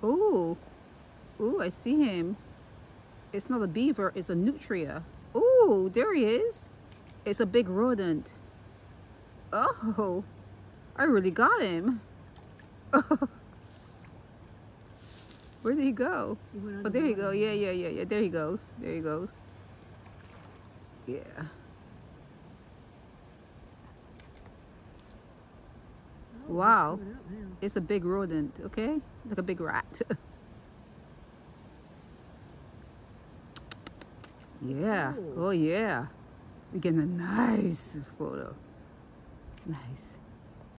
Ooh. Ooh, I see him. It's not a beaver, it's a nutria. Ooh, there he is. It's a big rodent. Oh, I really got him. Where did he go? Oh, there you go. Yeah. There he goes. There he goes. Yeah. Wow. It's a big rodent, okay? Like a big rat. Yeah. Oh, yeah. We're getting a nice photo. Nice.